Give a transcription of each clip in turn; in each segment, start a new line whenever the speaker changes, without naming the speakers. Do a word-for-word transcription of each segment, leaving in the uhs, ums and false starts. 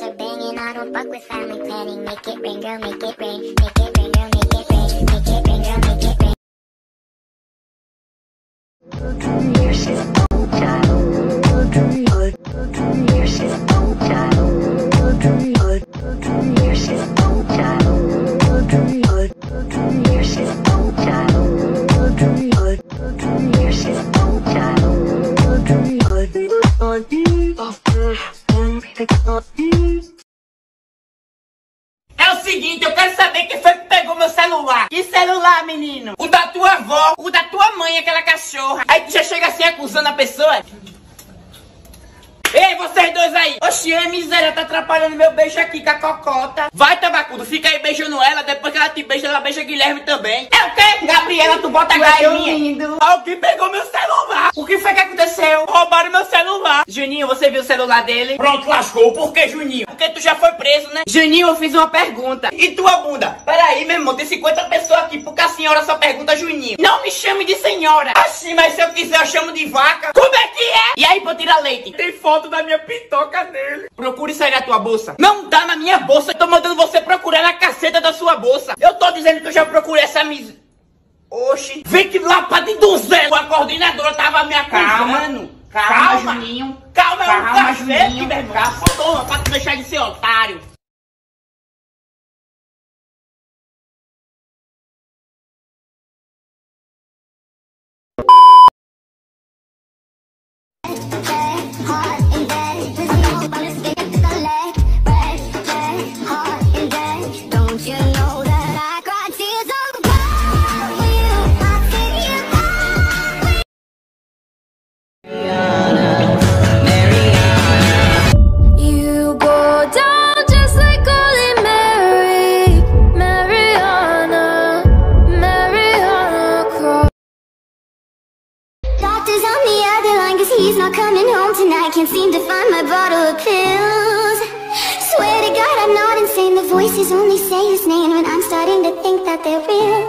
it banging. I don't fuck with family planning. Make it rain, girl, make it rain. Make it rain, girl, make it rain. Make it rain, girl, make it rain. Your shit's so tight. Your shit's so tight. Your shit's so tight. Your shit's so tight. Your shit's so tight.
É o seguinte, eu quero saber quem foi que pegou meu celular. Que celular, menino? O da tua avó, o da tua mãe, aquela cachorra. Aí tu já chega assim acusando a pessoa. Ei, vocês dois aí! Oxi, é miséria, tá atrapalhando meu beijo aqui com a cocota. Vai, tabacudo, fica aí beijando ela. Depois que ela te beija, ela beija Guilherme também. É o quê? Gabriela, tu bota H em mim. Alguém pegou meu celular. O que foi que aconteceu? Roubaram meu celular. Juninho, você viu o celular dele? Pronto, lascou. Por que, Juninho? Porque tu já foi preso, né? Juninho, eu fiz uma pergunta. E tua bunda? Peraí, meu irmão, tem cinquenta pessoas aqui. Porque a senhora só pergunta Juninho. Não me chame de senhora. Assim, mas se eu quiser, eu chamo de vaca. Como é que é? E aí, pra tirar leite? Tem foto da minha pitoca dele. Procure sair da tua bolsa. Não tá na minha bolsa. Eu tô mandando você procurar na caceta da sua bolsa. Eu tô dizendo que eu já procurei essa mis... Oxi. Vem que lá pra de duzentos. A coordenadora tava me acusando. Calma, calma, calma, Juninho. Calma, calma, é um cacete, Juninho. Meu irmão. Toma, pra te deixar de ser otário.
He's not coming home tonight. Can't seem to find my bottle of pills. Swear to God I'm not insane. The voices only say his name, and I'm starting to think that they're real.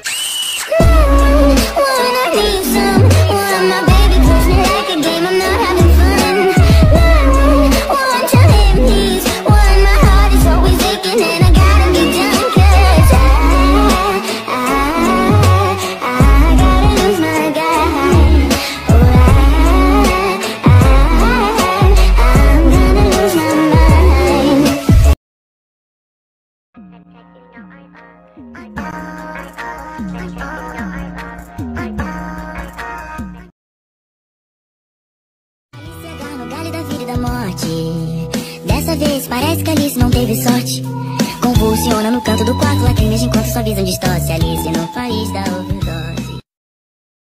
Mm, wanna need some. Want my baby push me like a game. I'm not having fun. Mm, want to live these. Want my heart is always aching, and I gotta be done. Cause I, I, I gotta lose my guy. Dessa vez parece que Alice não teve sorte. Convulsiona no canto do quarto, lacrimeja enquanto sua visão distorce. Alice no país da overdose.